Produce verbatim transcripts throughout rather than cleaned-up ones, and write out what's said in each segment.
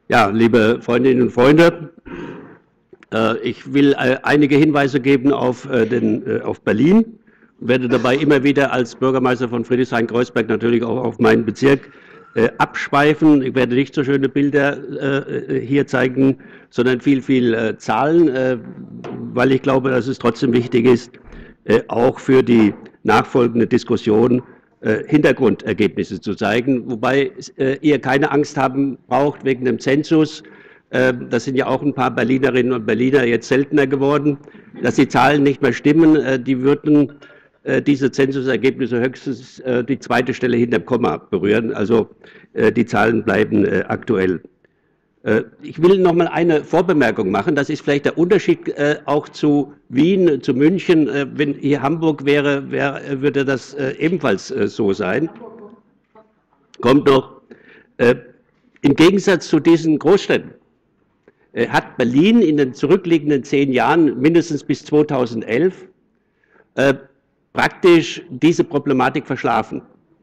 Ja, liebe Freundinnen und Freunde, äh, ich will äh, einige Hinweise geben auf, äh, den, äh, auf Berlin und werde dabei immer wieder als Bürgermeister von Friedrichshain-Kreuzberg natürlich auch auf meinen Bezirk äh, abschweifen. Ich werde nicht so schöne Bilder äh, hier zeigen, sondern viel, viel äh, Zahlen, äh, weil ich glaube, dass es trotzdem wichtig ist, äh, auch für die nachfolgende Diskussion äh, Hintergrundergebnisse zu zeigen, wobei äh, ihr keine Angst haben braucht wegen dem Zensus. Äh, das sind ja auch ein paar Berlinerinnen und Berliner jetzt seltener geworden, dass die Zahlen nicht mehr stimmen. Äh, die würden äh, diese Zensusergebnisse höchstens äh, die zweite Stelle hinterm Komma berühren. Also äh, die Zahlen bleiben äh, aktuell. Ich will noch mal eine Vorbemerkung machen. Das ist vielleicht der Unterschied äh, auch zu Wien, zu München. Äh, wenn hier Hamburg wäre, wär, würde das äh, ebenfalls äh, so sein. Kommt noch. Äh, Im Gegensatz zu diesen Großstädten äh, hat Berlin in den zurückliegenden zehn Jahren, mindestens bis zweitausendelf, äh, praktisch diese Problematik verschlafen.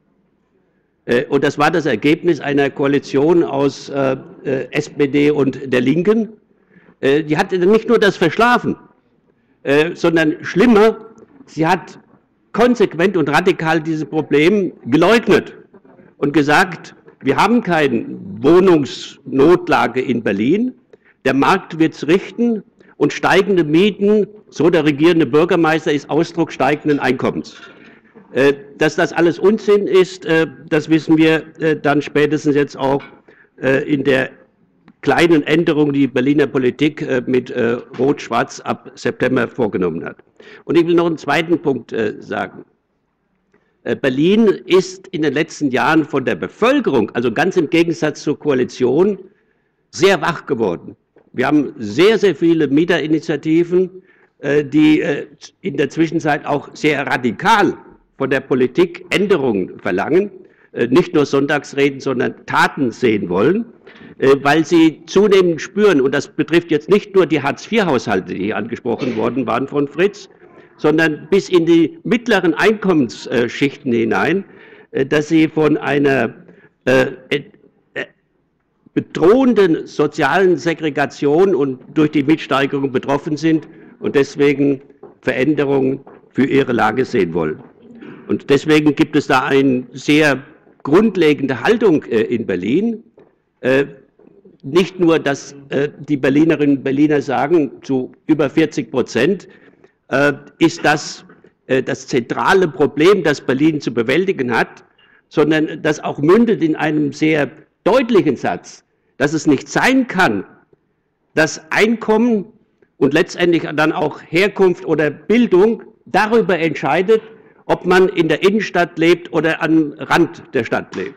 Und das war das Ergebnis einer Koalition aus äh, S P D und der Linken. Äh, die hat nicht nur das verschlafen, äh, sondern schlimmer, sie hat konsequent und radikal dieses Problem geleugnet und gesagt, wir haben keine Wohnungsnotlage in Berlin, der Markt wird es richten und steigende Mieten, so der regierende Bürgermeister, ist Ausdruck steigenden Einkommens. Dass das alles Unsinn ist, das wissen wir dann spätestens jetzt auch in der kleinen Änderung, die die Berliner Politik mit Rot-Schwarz ab September vorgenommen hat. Und ich will noch einen zweiten Punkt sagen. Berlin ist in den letzten Jahren von der Bevölkerung, also ganz im Gegensatz zur Koalition, sehr wach geworden. Wir haben sehr, sehr viele Mieterinitiativen, die in der Zwischenzeit auch sehr radikal von der Politik Änderungen verlangen, nicht nur Sonntagsreden, sondern Taten sehen wollen, weil sie zunehmend spüren, und das betrifft jetzt nicht nur die Hartz-vier-Haushalte, die hier angesprochen worden waren von Fritz, sondern bis in die mittleren Einkommensschichten hinein, dass sie von einer bedrohenden sozialen Segregation und durch die Mietsteigerung betroffen sind und deswegen Veränderungen für ihre Lage sehen wollen. Und deswegen gibt es da eine sehr grundlegende Haltung äh, in Berlin. Äh, nicht nur, dass äh, die Berlinerinnen und Berliner sagen, zu über vierzig Prozent äh, ist das äh, das zentrale Problem, das Berlin zu bewältigen hat, sondern das auch mündet in einem sehr deutlichen Satz, dass es nicht sein kann, dass Einkommen und letztendlich dann auch Herkunft oder Bildung darüber entscheidet, ob man in der Innenstadt lebt oder am Rand der Stadt lebt.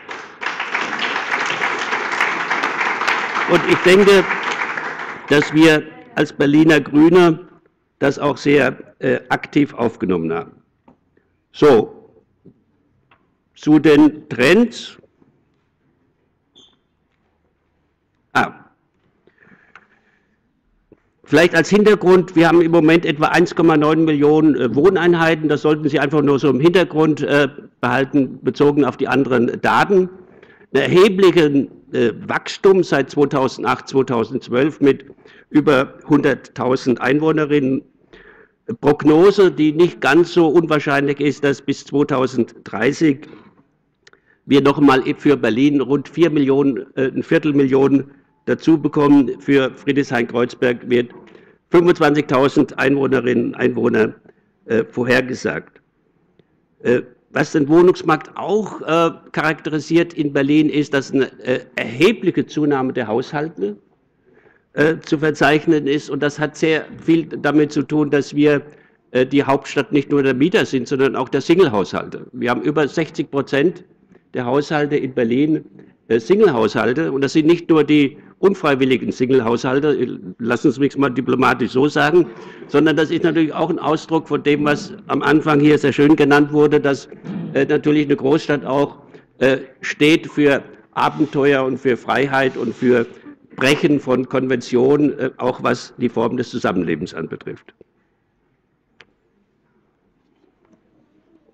Und ich denke, dass wir als Berliner Grüne das auch sehr äh, aktiv aufgenommen haben. So, zu den Trends. Ah. Vielleicht als Hintergrund, wir haben im Moment etwa eins Komma neun Millionen äh, Wohneinheiten, das sollten Sie einfach nur so im Hintergrund äh, behalten, bezogen auf die anderen Daten. Ein erhebliches äh, Wachstum seit zweitausendacht, zweitausendzwölf mit über hunderttausend Einwohnerinnen. Prognose, die nicht ganz so unwahrscheinlich ist, dass bis zweitausenddreißig wir noch einmal für Berlin rund vier Millionen, äh, ein Viertelmillion dazu bekommen. Für Friedrichshain-Kreuzberg wird fünfundzwanzigtausend Einwohnerinnen und Einwohner äh, vorhergesagt. Äh, was den Wohnungsmarkt auch äh, charakterisiert in Berlin ist, dass eine äh, erhebliche Zunahme der Haushalte äh, zu verzeichnen ist. Und das hat sehr viel damit zu tun, dass wir äh, die Hauptstadt nicht nur der Mieter sind, sondern auch der Single-Haushalte. Wir haben über sechzig Prozent der Haushalte in Berlin äh, Single-Haushalte. Und das sind nicht nur die unfreiwilligen Single-Haushalte, lassen Sie mich mal diplomatisch so sagen, sondern das ist natürlich auch ein Ausdruck von dem, was am Anfang hier sehr schön genannt wurde, dass äh, natürlich eine Großstadt auch äh, steht für Abenteuer und für Freiheit und für Brechen von Konventionen, äh, auch was die Form des Zusammenlebens anbetrifft.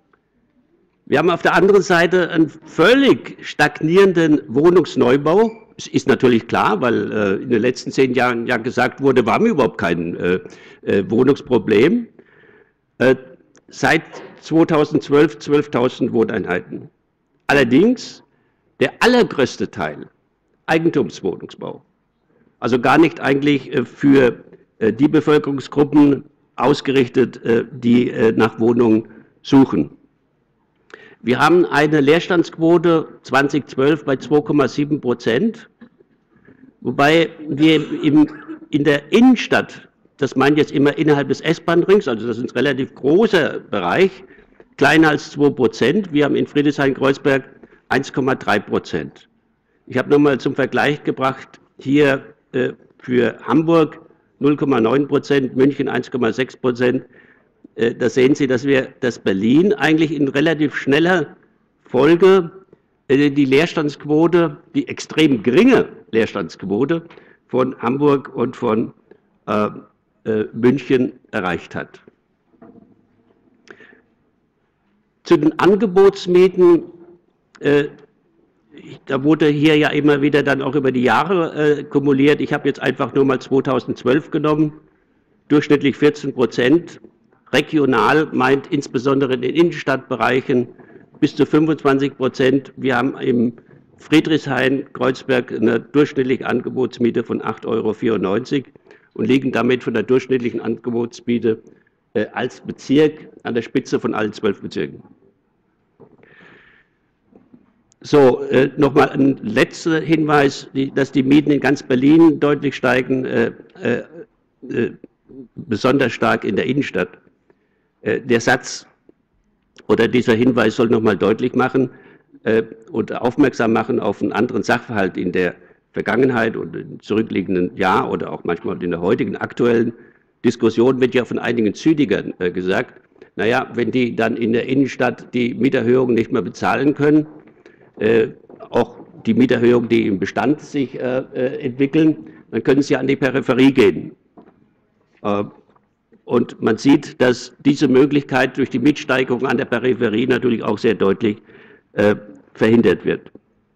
Wir haben auf der anderen Seite einen völlig stagnierenden Wohnungsneubau. es ist natürlich klar, weil äh, in den letzten zehn Jahren ja gesagt wurde, wir haben überhaupt kein äh, äh, Wohnungsproblem. Äh, seit zweitausendzwölf zwölftausend Wohneinheiten. Allerdings der allergrößte Teil Eigentumswohnungsbau. Also gar nicht eigentlich äh, für äh, die Bevölkerungsgruppen ausgerichtet, äh, die äh, nach Wohnungen suchen. Wir haben eine Leerstandsquote zweitausendzwölf bei zwei Komma sieben Prozent, wobei wir im, in der Innenstadt, das meint jetzt immer innerhalb des S-Bahn-Rings, also das ist ein relativ großer Bereich, kleiner als zwei Prozent. Wir haben in Friedrichshain-Kreuzberg eins Komma drei Prozent. Ich habe nochmal zum Vergleich gebracht, hier äh, für Hamburg null Komma neun Prozent, München eins Komma sechs Prozent. Äh, da sehen Sie, dass wir, dass Berlin eigentlich in relativ schneller Folge äh, die Leerstandsquote, die extrem geringe Leerstandsquote von Hamburg und von äh, äh, München erreicht hat. Zu den Angebotsmieten, äh, da wurde hier ja immer wieder dann auch über die Jahre äh, kumuliert. Ich habe jetzt einfach nur mal zweitausendzwölf genommen, durchschnittlich vierzehn Prozent. Regional meint insbesondere in den Innenstadtbereichen bis zu fünfundzwanzig Prozent. Wir haben im Friedrichshain-Kreuzberg eine durchschnittliche Angebotsmiete von acht Euro vierundneunzig und liegen damit von der durchschnittlichen Angebotsmiete äh, als Bezirk an der Spitze von allen zwölf Bezirken. So, äh, nochmal ein letzter Hinweis, die, dass die Mieten in ganz Berlin deutlich steigen, äh, äh, äh, besonders stark in der Innenstadt. Äh, der Satz oder dieser Hinweis soll nochmal deutlich machen äh, und aufmerksam machen auf einen anderen Sachverhalt in der Vergangenheit und im zurückliegenden Jahr oder auch manchmal in der heutigen aktuellen Diskussion wird ja von einigen Zynikern äh, gesagt, naja, wenn die dann in der Innenstadt die Mieterhöhungen nicht mehr bezahlen können, Äh, auch die Mieterhöhungen, die im Bestand sich äh, äh, entwickeln, dann können sie an die Peripherie gehen. Äh, und man sieht, dass diese Möglichkeit durch die Mietsteigerung an der Peripherie natürlich auch sehr deutlich äh, verhindert wird.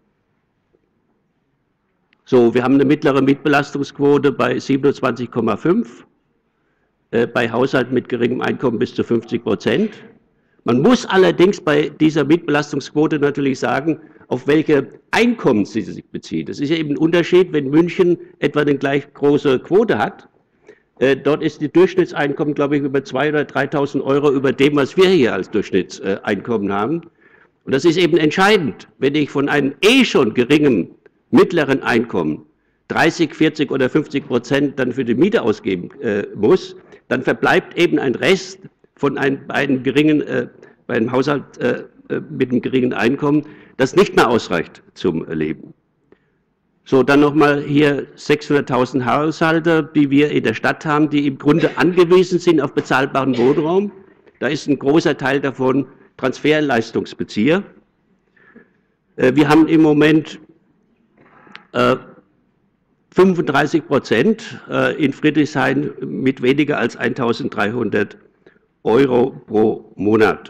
So, wir haben eine mittlere Mietbelastungsquote bei siebenundzwanzig Komma fünf, äh, bei Haushalten mit geringem Einkommen bis zu fünfzig Prozent. Man muss allerdings bei dieser Mietbelastungsquote natürlich sagen, auf welche Einkommen sie sich bezieht. Das ist ja eben ein Unterschied, wenn München etwa eine gleich große Quote hat. Äh, dort ist die Durchschnittseinkommen, glaube ich, über zweitausend oder dreitausend Euro über dem, was wir hier als Durchschnittseinkommen haben. Und das ist eben entscheidend. Wenn ich von einem eh schon geringen mittleren Einkommen dreißig, vierzig oder fünfzig Prozent dann für die Miete ausgeben äh, muss, dann verbleibt eben ein Rest von einem, bei einem geringen, äh, bei einem Haushalt äh, mit einem geringen Einkommen, das nicht mehr ausreicht zum Leben. So, dann nochmal hier sechshunderttausend Haushalte, die wir in der Stadt haben, die im Grunde angewiesen sind auf bezahlbaren Wohnraum. Da ist ein großer Teil davon Transferleistungsbezieher. Äh, wir haben im Moment äh, fünfunddreißig Prozent äh, in Friedrichshain mit weniger als eintausenddreihundert Euro pro Monat.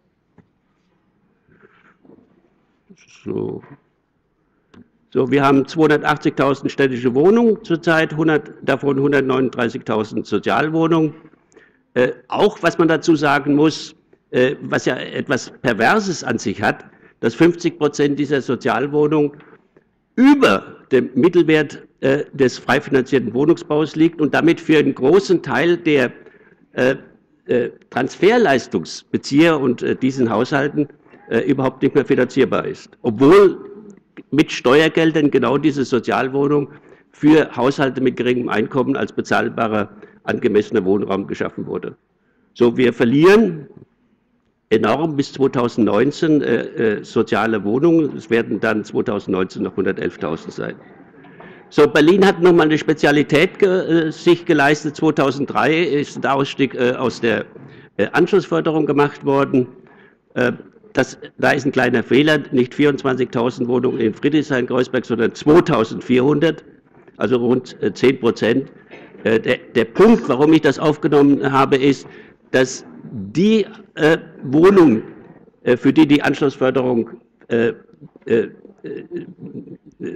So. So, wir haben zweihundertachtzigtausend städtische Wohnungen zurzeit, hundert, davon hundertneununddreißigtausend Sozialwohnungen. Äh, auch, was man dazu sagen muss, äh, was ja etwas Perverses an sich hat, dass fünfzig Prozent dieser Sozialwohnungen über dem Mittelwert äh, des frei finanzierten Wohnungsbaus liegt und damit für einen großen Teil der äh, äh, Transferleistungsbezieher und äh, diesen Haushalten äh, überhaupt nicht mehr finanzierbar ist. Obwohl mit Steuergeldern genau diese Sozialwohnung für Haushalte mit geringem Einkommen als bezahlbarer, angemessener Wohnraum geschaffen wurde. So, wir verlieren enorm bis zweitausendneunzehn äh, äh, soziale Wohnungen. Es werden dann zweitausendneunzehn noch hundertelftausend sein. So, Berlin hat nochmal eine Spezialität ge, äh, sich geleistet. zweitausenddrei ist ein Ausstieg äh, aus der äh, Anschlussförderung gemacht worden. Äh, Das, da ist ein kleiner Fehler, nicht vierundzwanzigtausend Wohnungen in Friedrichshain-Kreuzberg, sondern zweitausendvierhundert, also rund zehn Prozent. Der, der Punkt, warum ich das aufgenommen habe, ist, dass die äh, Wohnungen, äh, für die die Anschlussförderung äh, äh,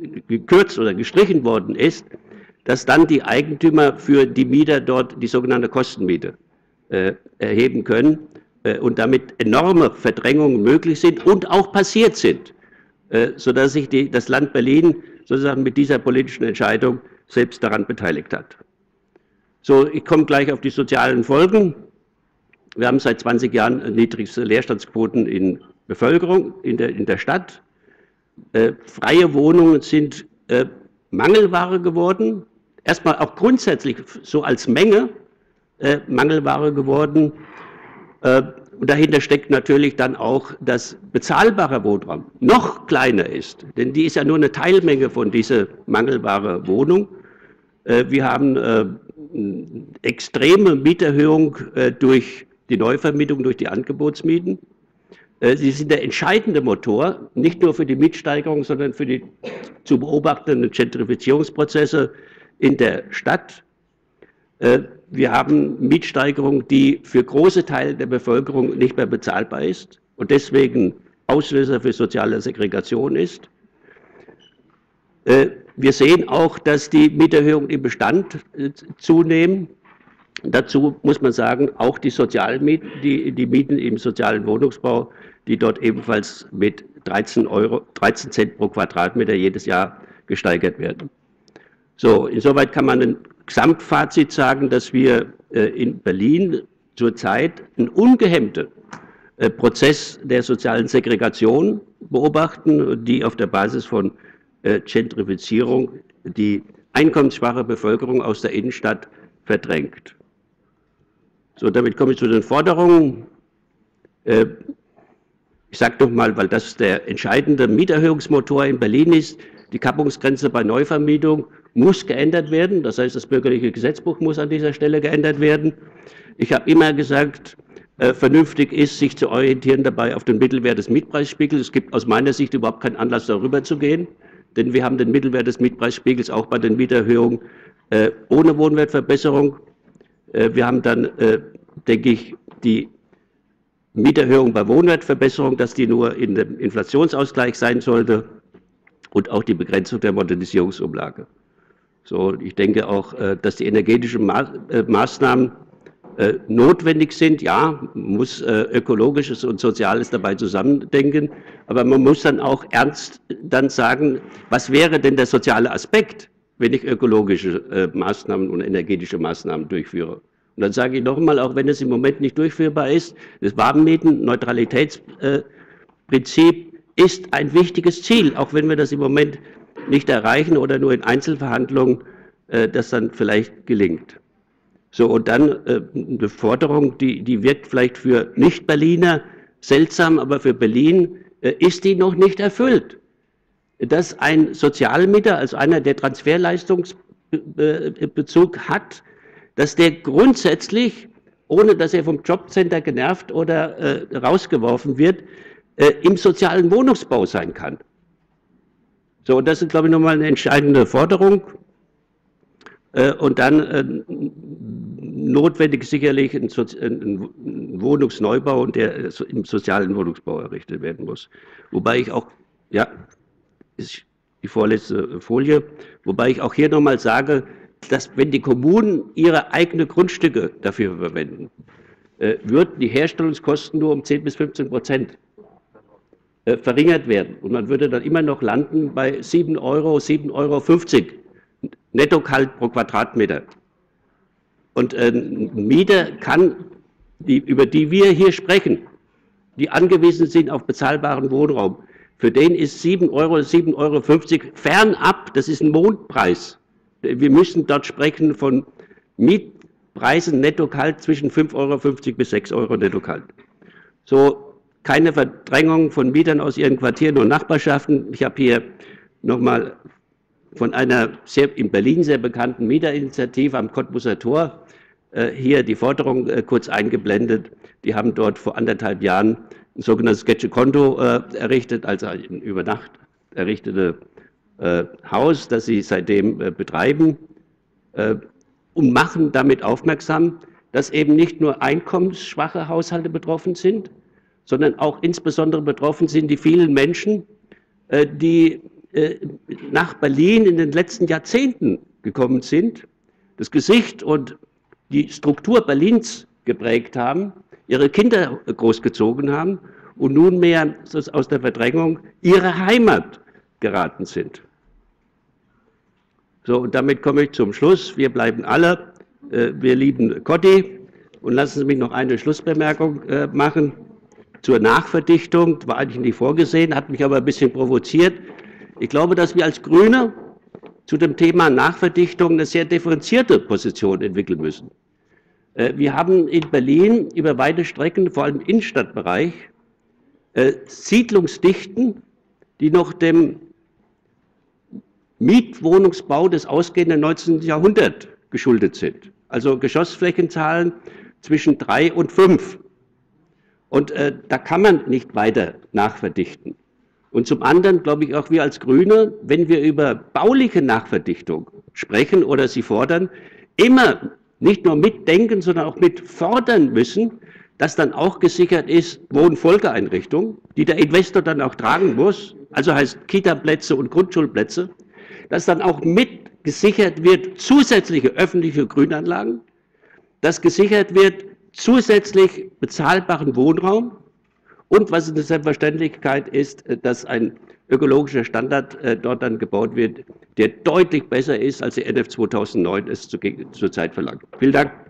gekürzt oder gestrichen worden ist, dass dann die Eigentümer für die Mieter dort die sogenannte Kostenmiete äh, erheben können äh, und damit enorme Verdrängungen möglich sind und auch passiert sind, äh, sodass sich die, das Land Berlin sozusagen mit dieser politischen Entscheidung selbst daran beteiligt hat. So, ich komme gleich auf die sozialen Folgen. Wir haben seit zwanzig Jahren niedrigste Leerstandsquoten in Bevölkerung in der, in der Stadt. Äh, freie Wohnungen sind äh, Mangelware geworden. Erstmal auch grundsätzlich so als Menge äh, Mangelware geworden. Äh, und dahinter steckt natürlich dann auch, dass bezahlbarer Wohnraum noch kleiner ist. Denn die ist ja nur eine Teilmenge von dieser mangelbare Wohnung. Äh, wir haben äh, extreme Mieterhöhung äh, durch die Neuvermietung, durch die Angebotsmieten. Äh, sie sind der entscheidende Motor, nicht nur für die Mietsteigerung, sondern für die zu beobachtenden Gentrifizierungsprozesse in der Stadt. Äh, wir haben Mietsteigerung, die für große Teile der Bevölkerung nicht mehr bezahlbar ist und deswegen Auslöser für soziale Segregation ist. Äh, Wir sehen auch, dass die Mieterhöhungen im Bestand zunehmen. Dazu muss man sagen, auch die Sozialmieten, die, die Mieten im sozialen Wohnungsbau, die dort ebenfalls mit dreizehn Euro, dreizehn Cent pro Quadratmeter jedes Jahr gesteigert werden. So, insoweit kann man ein Gesamtfazit sagen, dass wir äh, in Berlin zurzeit einen ungehemmten äh, Prozess der sozialen Segregation beobachten, die auf der Basis von Gentrifizierung die einkommensschwache Bevölkerung aus der Innenstadt verdrängt. So, damit komme ich zu den Forderungen. Ich sage doch mal, weil das der entscheidende Mieterhöhungsmotor in Berlin ist, die Kappungsgrenze bei Neuvermietung muss geändert werden. Das heißt, das bürgerliche Gesetzbuch muss an dieser Stelle geändert werden. Ich habe immer gesagt, äh, vernünftig ist, sich zu orientieren dabei auf den Mittelwert des Mietpreisspiegels. Es gibt aus meiner Sicht überhaupt keinen Anlass, darüber zu gehen. Denn wir haben den Mittelwert des Mietpreisspiegels auch bei den Mieterhöhungen äh, ohne Wohnwertverbesserung. Äh, wir haben dann, äh, denke ich, die Mieterhöhung bei Wohnwertverbesserung, dass die nur in dem Inflationsausgleich sein sollte und auch die Begrenzung der Modernisierungsumlage. So, ich denke auch, äh, dass die energetischen Ma äh, Maßnahmen äh, notwendig sind. Ja, man muss äh, Ökologisches und Soziales dabei zusammendenken, aber man muss dann auch ernst dann sagen, was wäre denn der soziale Aspekt, wenn ich ökologische äh, Maßnahmen und energetische Maßnahmen durchführe. Und dann sage ich noch einmal, auch wenn es im Moment nicht durchführbar ist, das Warmmieten-Neutralitätsprinzip äh, ist ein wichtiges Ziel, auch wenn wir das im Moment nicht erreichen oder nur in Einzelverhandlungen äh, das dann vielleicht gelingt. So, und dann äh, eine Forderung, die, die wirkt vielleicht für Nicht-Berliner seltsam, aber für Berlin äh, ist die noch nicht erfüllt. Dass ein Sozialmieter, also einer, der Transferleistungsbezug hat, dass der grundsätzlich, ohne dass er vom Jobcenter genervt oder äh, rausgeworfen wird, äh, im sozialen Wohnungsbau sein kann. So, und das ist, glaube ich, nochmal eine entscheidende Forderung. Äh, und dann äh, notwendig sicherlich ein, so ein Wohnungsneubau, der im sozialen Wohnungsbau errichtet werden muss. Wobei ich auch, ja, ist die vorletzte Folie, wobei ich auch hier nochmal sage, dass wenn die Kommunen ihre eigenen Grundstücke dafür verwenden, äh, würden die Herstellungskosten nur um zehn bis fünfzehn Prozent äh, verringert werden. Und man würde dann immer noch landen bei sieben Euro, sieben Euro fünfzig Nettokalt pro Quadratmeter. Und äh, ein Mieter kann, die, über die wir hier sprechen, die angewiesen sind auf bezahlbaren Wohnraum, für den ist sieben Euro, sieben Euro fünfzig fernab, das ist ein Mondpreis. Wir müssen dort sprechen von Mietpreisen netto kalt zwischen fünf Euro fünfzig bis sechs Euro netto kalt. So, keine Verdrängung von Mietern aus ihren Quartieren und Nachbarschaften. Ich habe hier nochmal von einer sehr, in Berlin sehr bekannten Mieterinitiative am Cottbuser Tor äh, hier die Forderung äh, kurz eingeblendet. Die haben dort vor anderthalb Jahren ein sogenanntes Gätche-Konto äh, errichtet, also ein über Nacht errichtete Äh, Haus, das sie seitdem äh, betreiben, äh, und machen damit aufmerksam, dass eben nicht nur einkommensschwache Haushalte betroffen sind, sondern auch insbesondere betroffen sind die vielen Menschen, äh, die äh, nach Berlin in den letzten Jahrzehnten gekommen sind, das Gesicht und die Struktur Berlins geprägt haben, ihre Kinder großgezogen haben und nunmehr aus der Verdrängung ihre Heimat geraten sind. So, und damit komme ich zum Schluss. Wir bleiben alle, äh, wir lieben Kotti. Und lassen Sie mich noch eine Schlussbemerkung äh, machen zur Nachverdichtung. War eigentlich nicht vorgesehen, hat mich aber ein bisschen provoziert. Ich glaube, dass wir als Grüne zu dem Thema Nachverdichtung eine sehr differenzierte Position entwickeln müssen. Äh, wir haben in Berlin über weite Strecken, vor allem im Innenstadtbereich, äh, Siedlungsdichten, die noch dem Mietwohnungsbau des ausgehenden neunzehnten Jahrhunderts geschuldet sind. Also Geschossflächenzahlen zwischen drei und fünf. Und äh, da kann man nicht weiter nachverdichten. Und zum anderen glaube ich auch wir als Grüne, wenn wir über bauliche Nachverdichtung sprechen oder sie fordern, immer nicht nur mitdenken, sondern auch mit fordern müssen, dass dann auch gesichert ist Wohnfolgeeinrichtungen, die der Investor dann auch tragen muss, also heißt Kita-Plätze und Grundschulplätze, dass dann auch mit gesichert wird zusätzliche öffentliche Grünanlagen, dass gesichert wird zusätzlich bezahlbaren Wohnraum und was eine Selbstverständlichkeit ist, dass ein ökologischer Standard äh, dort dann gebaut wird, der deutlich besser ist, als die N F zweitausendneun es zurzeit verlangt. Vielen Dank.